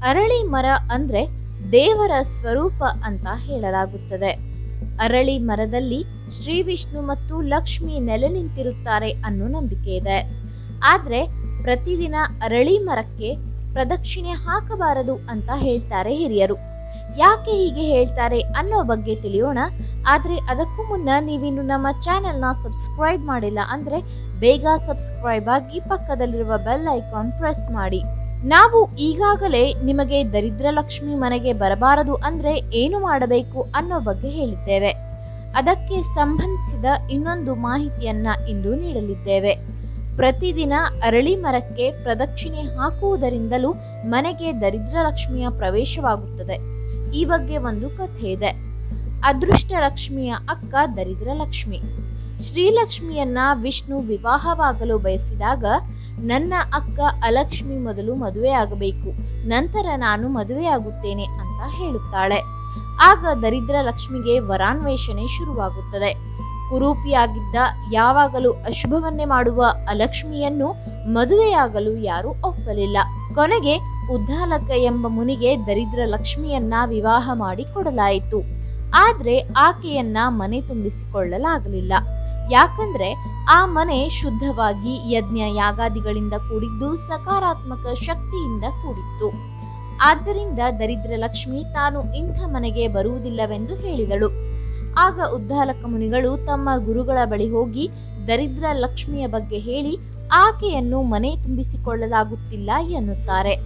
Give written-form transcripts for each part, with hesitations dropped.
ಅರಳಿ ಮರ ಅಂದ್ರೆ ದೇವರ ಸ್ವರೂಪ ಅಂತ ಹೇಳಲಾಗುತ್ತದೆ. ಅರಳಿ ಮರದಲ್ಲಿ ಶ್ರೀ ವಿಷ್ಣು ಮತ್ತು ಲಕ್ಷ್ಮಿ ನೆಲೆ ನಿಂತಿರುತ್ತಾರೆ ಅನ್ನೋ ನಂಬಿಕೆ ಇದೆ. ಆದ್ರೆ ಪ್ರತಿದಿನ ಅರಳಿ ಮರಕ್ಕೆ ಪ್ರದಕ್ಷಿಣೆ ಹಾಕಬಾರದು ಅಂತ ಹೇಳ್ತಾರೆ ಹಿರಿಯರು. ಯಾಕೆ ಹೀಗೆ ಹೇಳ್ತಾರೆ ಅನ್ನೋ ಬಗ್ಗೆ ತಿಳಿಯೋಣ. ಆದ್ರೆ ಅದಕ್ಕೂ ಮುನ್ನ ನೀವಿನ್ನು ನಮ್ಮ ಚಾನೆಲ್ನ ಸಬ್ಸ್ಕ್ರೈಬ್ ಮಾಡಿಲ್ಲ ಅಂದ್ರೆ ಬೇಗ ಸಬ್ಸ್ಕ್ರೈಬ್ ಆಗಿ ಪಕ್ಕದಲ್ಲಿರುವ ಬೆಲ್ ಐಕಾನ್ ಪ್ರೆಸ್ ಮಾಡಿ. ನಾವು ಈಗಾಗಲೇ ನಿಮಗೆ ದರಿದ್ರ ಲಕ್ಷ್ಮಿ ಮನೆಗೆ ಬರಬಾರದು ಅಂದ್ರೆ ಏನು ಮಾಡಬೇಕು ಅನ್ನೋ ಬಗ್ಗೆ ಹೇಳಿದ್ದೇವೆ. ಅದಕ್ಕೆ ಸಂಬಂಧಿಸಿದ ಇನ್ನೊಂದು ಮಾಹಿತಿಯನ್ನ ಇಂದು ನೀಡಲಿದ್ದೇವೆ. ಪ್ರತಿದಿನ ಅರಳಿ ಮರಕ್ಕೆ ಪ್ರದಕ್ಷಿಣೆ ಹಾಕುವುದರಿಂದಲೂ ಮನೆಗೆ ದರಿದ್ರ ಲಕ್ಷ್ಮಿಯ ಪ್ರವೇಶವಾಗುತ್ತದೆ. ಈ ಬಗ್ಗೆ ಒಂದು ಕಥೆ ಇದೆ. ಅದೃಷ್ಟ ಲಕ್ಷ್ಮಿಯ ಅಕ್ಕ ದರಿದ್ರ ಲಕ್ಷ್ಮಿ. ಶ್ರೀಲಕ್ಷ್ಮಿಯನ್ನ ವಿಷ್ಣು ವಿವಾಹವಾಗಲು ಬಯಸಿದಾಗ, ನನ್ನ ಅಕ್ಕ ಅಲಕ್ಷ್ಮಿ ಮೊದಲು ಮದುವೆಯಾಗಬೇಕು, ನಂತರ ನಾನು ಮದುವೆಯಾಗುತ್ತೇನೆ ಅಂತ ಹೇಳುತ್ತಾಳೆ. ಆಗ ದರಿದ್ರ ಲಕ್ಷ್ಮಿಗೆ ವರಾನ್ವೇಷಣೆ ಶುರುವಾಗುತ್ತದೆ. ಕುರೂಪಿಯಾಗಿದ್ದ, ಯಾವಾಗಲೂ ಅಶುಭವನ್ನೇ ಮಾಡುವ ಅಲಕ್ಷ್ಮಿಯನ್ನು ಮದುವೆಯಾಗಲು ಯಾರೂ ಒಪ್ಪಲಿಲ್ಲ. ಕೊನೆಗೆ ಉದ್ದಾಲಕ ಎಂಬ ಮುನಿಗೆ ದರಿದ್ರ ಲಕ್ಷ್ಮಿಯನ್ನ ವಿವಾಹ ಮಾಡಿ ಕೊಡಲಾಯಿತು. ಆದ್ರೆ ಆಕೆಯನ್ನ ಮನೆ ತುಂಬಿಸಿಕೊಳ್ಳಲಾಗಲಿಲ್ಲ. ಯಾಕಂದ್ರೆ ಆ ಮನೆ ಶುದ್ಧವಾಗಿ ಯಜ್ಞ ಯಾಗಾದಿಗಳಿಂದ ಕೂಡಿದ್ದು, ಸಕಾರಾತ್ಮಕ ಶಕ್ತಿಯಿಂದ ಕೂಡಿತ್ತು. ಆದ್ದರಿಂದ ದರಿದ್ರ ಲಕ್ಷ್ಮಿ ತಾನು ಇಂಥ ಮನೆಗೆ ಬರುವುದಿಲ್ಲವೆಂದು ಹೇಳಿದಳು. ಆಗ ಉದ್ದಾಲಕ ಮುನಿಗಳು ತಮ್ಮ ಗುರುಗಳ ಬಳಿ ಹೋಗಿ ದರಿದ್ರ ಲಕ್ಷ್ಮಿಯ ಬಗ್ಗೆ ಹೇಳಿ ಆಕೆಯನ್ನು ಮನೆ ತುಂಬಿಸಿಕೊಳ್ಳಲಾಗುತ್ತಿಲ್ಲ ಎನ್ನುತ್ತಾರೆ.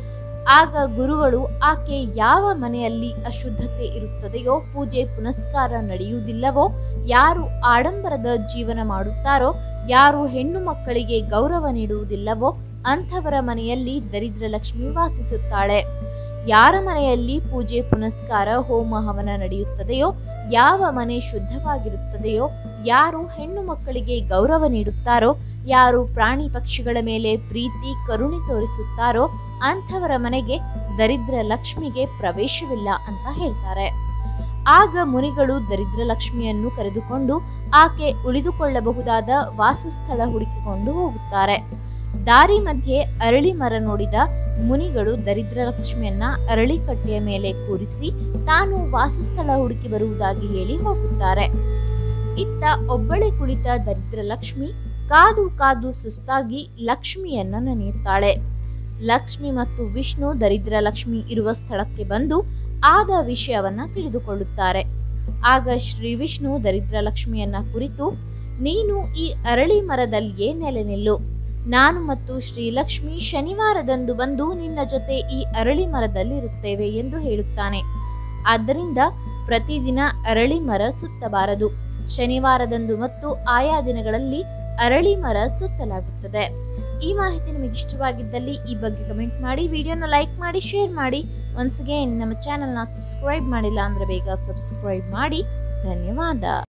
ಆಗ ಗುರುಗಳು ಆಕೆ ಯಾವ ಮನೆಯಲ್ಲಿ ಅಶುದ್ಧತೆ ಇರುತ್ತದೆಯೋ, ಪೂಜೆ ಪುನಸ್ಕಾರ ನಡೆಯುವುದಿಲ್ಲವೋ, ಯಾರು ಆಡಂಬರದ ಜೀವನ ಮಾಡುತ್ತಾರೋ, ಯಾರು ಹೆಣ್ಣು ಮಕ್ಕಳಿಗೆ ಗೌರವ ನೀಡುವುದಿಲ್ಲವೋ ಅಂಥವರ ಮನೆಯಲ್ಲಿ ದರಿದ್ರ ಲಕ್ಷ್ಮಿ ವಾಸಿಸುತ್ತಾಳೆ. ಯಾರ ಮನೆಯಲ್ಲಿ ಪೂಜೆ ಪುನಸ್ಕಾರ ಹೋಮ ಹವನ ನಡೆಯುತ್ತದೆಯೋ, ಯಾವ ಮನೆ ಶುದ್ಧವಾಗಿರುತ್ತದೆಯೋ, ಯಾರು ಹೆಣ್ಣು ಮಕ್ಕಳಿಗೆ ಗೌರವ ನೀಡುತ್ತಾರೋ, ಯಾರು ಪ್ರಾಣಿ ಪಕ್ಷಿಗಳ ಮೇಲೆ ಪ್ರೀತಿ ಕರುಣೆ ತೋರಿಸುತ್ತಾರೋ ಅಂಥವರ ಮನೆಗೆ ದರಿದ್ರ ಲಕ್ಷ್ಮಿಗೆ ಪ್ರವೇಶವಿಲ್ಲ ಅಂತ ಹೇಳ್ತಾರೆ. ಆಗ ಮುನಿಗಳು ದರಿದ್ರ ಲಕ್ಷ್ಮಿಯನ್ನು ಕರೆದುಕೊಂಡು ಆಕೆ ಉಳಿದುಕೊಳ್ಳಬಹುದಾದ ವಾಸಸ್ಥಳ ಹುಡುಕಿಕೊಂಡು ಹೋಗುತ್ತಾರೆ. ದಾರಿ ಮಧ್ಯೆ ಅರಳಿ ಮರ ನೋಡಿದ ಮುನಿಗಳು ದರಿದ್ರ ಲಕ್ಷ್ಮಿಯನ್ನ ಅರಳಿ ಕಟ್ಟೆಯ ಮೇಲೆ ಕೂರಿಸಿ ತಾನು ವಾಸಸ್ಥಳ ಹುಡುಕಿ ಬರುವುದಾಗಿ ಹೇಳಿ ಹೋಗುತ್ತಾರೆ. ಇತ್ತ ಒಬ್ಬಳೆ ಕುಳಿತ ದರಿದ್ರ ಲಕ್ಷ್ಮಿ ಕಾದು ಕಾದು ಸುಸ್ತಾಗಿ ಲಕ್ಷ್ಮಿಯನ್ನ ನೆನೆಯುತ್ತಾಳೆ. ಲಕ್ಷ್ಮಿ ಮತ್ತು ವಿಷ್ಣು ದರಿದ್ರ ಲಕ್ಷ್ಮಿ ಇರುವ ಸ್ಥಳಕ್ಕೆ ಬಂದು ಆದ ವಿಷಯವನ್ನ ತಿಳಿದುಕೊಳ್ಳುತ್ತಾರೆ. ಆಗ ಶ್ರೀ ವಿಷ್ಣು ದರಿದ್ರ ಲಕ್ಷ್ಮಿಯನ್ನ ಕುರಿತು, ನೀನು ಈ ಅರಳಿ ಮರದಲ್ಲಿಯೇ ನೆಲೆ ನಿಲ್ಲು. ನಾನು ಮತ್ತು ಶ್ರೀಲಕ್ಷ್ಮಿ ಶನಿವಾರದಂದು ಬಂದು ನಿನ್ನ ಜೊತೆ ಈ ಅರಳಿ ಮರದಲ್ಲಿರುತ್ತೇವೆ ಎಂದು ಹೇಳುತ್ತಾನೆ. ಆದ್ದರಿಂದ ಪ್ರತಿದಿನ ಅರಳಿ ಮರ ಸುತ್ತಬಾರದು. ಶನಿವಾರದಂದು ಮತ್ತು ಆಯಾ ದಿನಗಳಲ್ಲಿ ಅರಳಿ ಮರ ಸುತ್ತಲಾಗುತ್ತದೆ. ಈ ಮಾಹಿತಿ ನಿಮಗೆ ಇಷ್ಟವಾಗಿದ್ದಲ್ಲಿ ಈ ಬಗ್ಗೆ ಕಮೆಂಟ್ ಮಾಡಿ, ವಿಡಿಯೋನ ಲೈಕ್ ಮಾಡಿ, ಶೇರ್ ಮಾಡಿ. ಒನ್ಸ್ ಅಗೇನ್ ನಮ್ಮ ಚಾನೆಲ್ನ ಸಬ್ಸ್ಕ್ರೈಬ್ ಮಾಡಿಲ್ಲ ಅಂದ್ರೆ ಬೇಗ ಸಬ್ಸ್ಕ್ರೈಬ್ ಮಾಡಿ. ಧನ್ಯವಾದ.